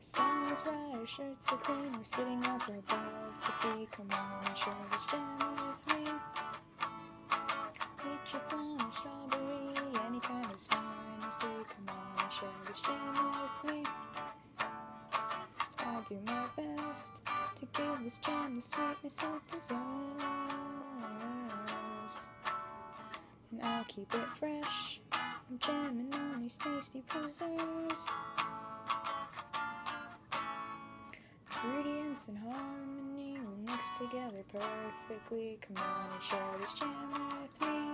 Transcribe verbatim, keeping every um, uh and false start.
The sun is bright, our shirts are clean, we're sitting up above the sea. Come on and share this jam with me. Peach or plum or strawberry, any kind is fine, you see. Come on and share this jam with me. I'll do my best to give this jam the sweetness it deserves, and I'll keep it fresh. I'm jamming on these tasty preserves. Ingredients and harmony will mix together perfectly. Come on and share this jam with me.